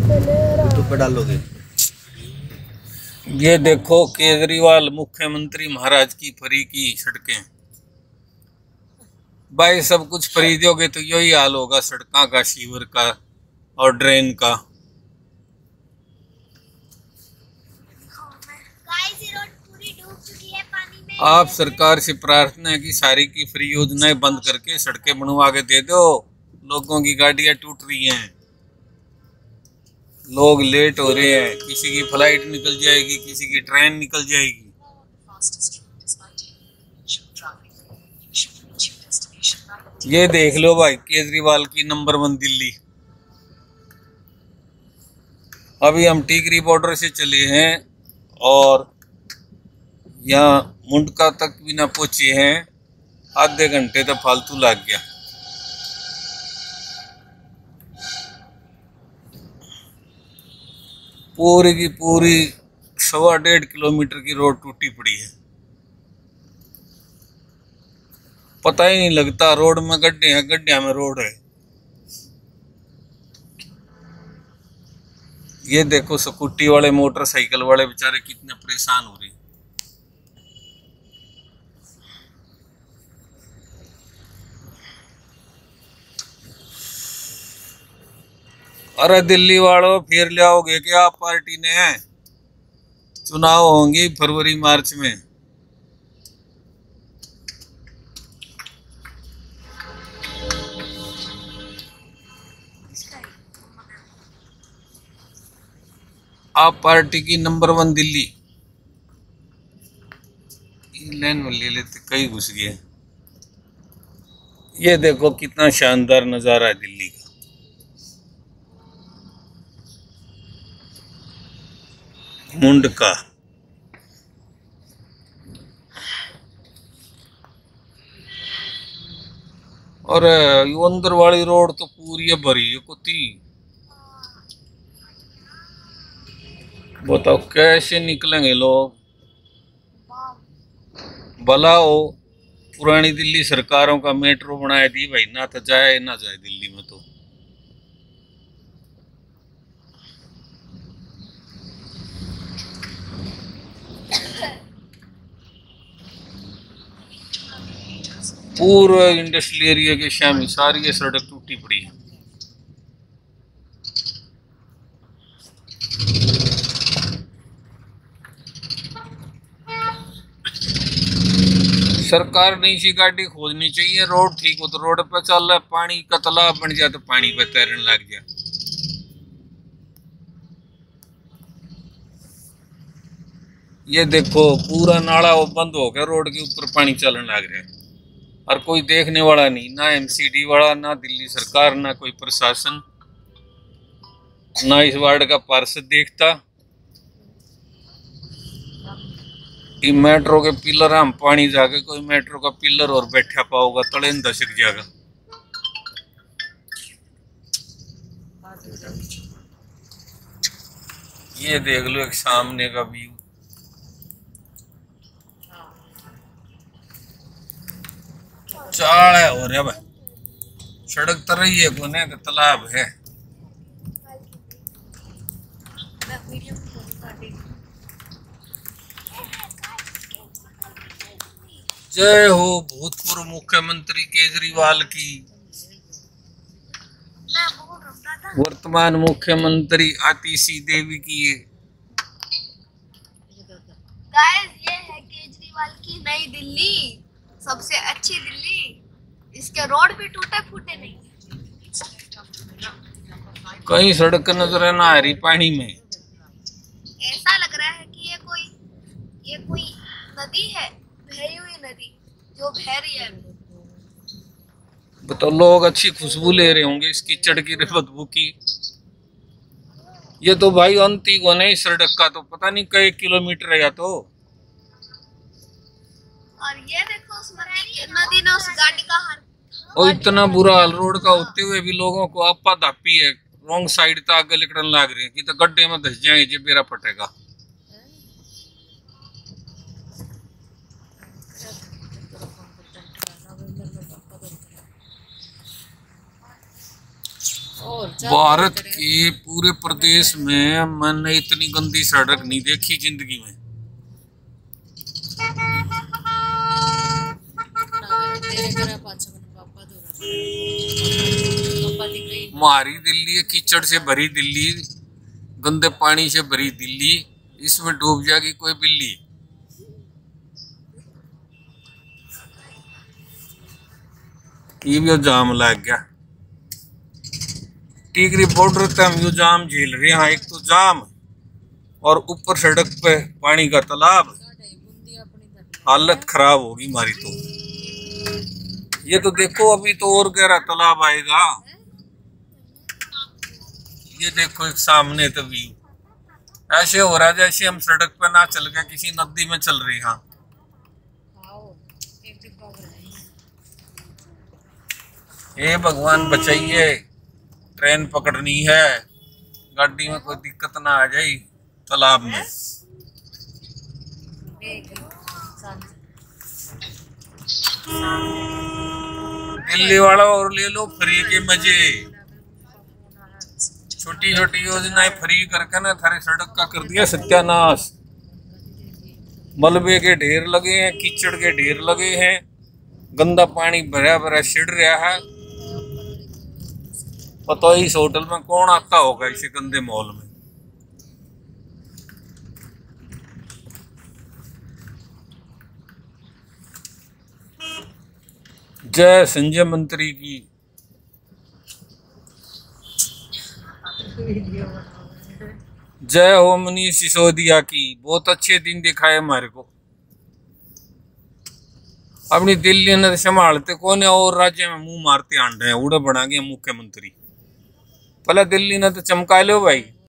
YouTube पे डालोगे। ये देखो केजरीवाल मुख्यमंत्री महाराज की फ्री की सड़कें। भाई सब कुछ फ्री दोगे तो यही हाल होगा सड़कों का, सीवर का और ड्रेन का। आप सरकार से प्रार्थना है कि सारी की फ्री योजनाएं बंद करके सड़कें बनवा के दे दो। लोगों की गाड़ियां टूट रही हैं, लोग लेट हो रहे हैं, किसी की फ्लाइट निकल जाएगी, किसी की ट्रेन निकल जाएगी। ये देख लो भाई केजरीवाल की नंबर 1 दिल्ली। अभी हम टिकरी बॉर्डर से चले हैं और यहाँ मुंडका तक भी ना पहुंचे हैं, आधे घंटे तो फालतू लग गया। पूरी की पूरी 1.25 किलोमीटर की रोड टूटी पड़ी है। पता ही नहीं लगता रोड में गड्ढे हैं, गड्ढे में रोड है। ये देखो स्कूटी वाले, मोटरसाइकिल वाले बेचारे कितने परेशान हो रहे हैं। अरे दिल्ली वालों, फिर ले आओगे क्या आप पार्टी ने? चुनाव होंगे फरवरी मार्च में। आप पार्टी की नंबर 1 दिल्ली। लाइन में ले लेते, कई घुस गए। ये देखो कितना शानदार नजारा है दिल्ली का। मुंडका और अंदर वाली रोड तो पूरी भरी है कुत्ती। बताओ कैसे निकलेंगे लोग? भला हो पुरानी दिल्ली सरकारों का मेट्रो बनाया दी भाई, ना तो जाए ना जाए दिल्ली में। तो पूरा इंडस्ट्रियल एरिया के शामी सारी ये सड़क टूटी पड़ी है। सरकार ने इसी गाड़ी खोजनी चाहिए। रोड ठीक हो तो रोड पे चल रहा है, पानी का तालाब बन जाए तो पानी पे तैरने लग जाए। ये देखो पूरा नाला वो बंद हो गया, रोड के ऊपर पानी चलने लग रहा है और कोई देखने वाला नहीं, ना एमसीडी वाला, ना दिल्ली सरकार, ना कोई प्रशासन, ना इस वार्ड का पार्षद देखता। मेट्रो के पिलर हम पानी जाके कोई मेट्रो का पिलर और बैठा पाओगा, तले न दशक जाएगा। ये देख लो एक सामने का व्यू। चाल है हो रहा भाई, सड़क तर रही है कोने का तालाब है। जय हो भूतपूर्व मुख्यमंत्री केजरीवाल की। वर्तमान मुख्यमंत्री आतिशी देवी की। गाइस ये है केजरीवाल की नई दिल्ली, सबसे अच्छी दिल्ली। इसके रोड भी टूटे फूटे नहीं। कहीं सड़क नजर ना आ रही पानी में। ऐसा लग रहा है कि ये कोई नदी है, बहती हुई नदी जो बह रही है। तो लोग अच्छी खुशबू ले रहे होंगे इस कीचड़ की बदबू की। ये तो भाई अंत ही को नहीं, सड़क का तो पता नहीं कई किलोमीटर है। या तो और ये देखो उस नदी ने उस गाड़ी का हाल। और इतना बुरा हाल रोड का होते हुए भी लोगों को आपा धापी है। रॉन्ग साइड तक आगे निकलने लग रहे हैं कि तो गड्ढे में धस जाएंगे, जे बेरा फटेगा। भारत के पूरे प्रदेश में मैंने इतनी गंदी सड़क नहीं देखी जिंदगी में। हमारी दिल्ली है कीचड़ से भरी दिल्ली, गंदे पानी से भरी दिल्ली, इसमें डूब जाएगी कोई बिल्ली। ये भी जाम लग गया। टिकरी बॉर्डर पे हम यो जाम झेल रहे हैं। एक तो जाम और ऊपर सड़क पे पानी का तालाब, हालत खराब होगी हमारी। तो ये तो देखो अभी तो और गहरा तालाब आएगा। ये देखो एक सामने तो व्यू ऐसे हो रहा है जैसे हम सड़क पे ना चल के किसी नदी में चल रहे हैं। हे भगवान बचाइए, ट्रेन पकड़नी है, गाड़ी में कोई दिक्कत ना आ जाए तालाब में। दिल्ली वाला और ले लो फ्री के मजे। छोटी छोटी योजनाएं फ्री करके ना थारे सड़क का कर दिया सत्यानाश। मलबे के ढेर लगे हैं, कीचड़ के ढेर लगे हैं, गंदा पानी भरा भरा छिड़ रहा है। पता ही इस होटल में कौन आता होगा इसे गंदे मॉल में। जय संजय मंत्री की। जय हो मनीष सिसोदिया की। बहुत अच्छे दिन दिखाए हमारे को। अपनी दिल्ली ने संभालते कौन है और राज्य में मुंह मारते आंड रहे हैं। उड़े बना गए मुख्यमंत्री। पहले दिल्ली ने तो चमका लो भाई।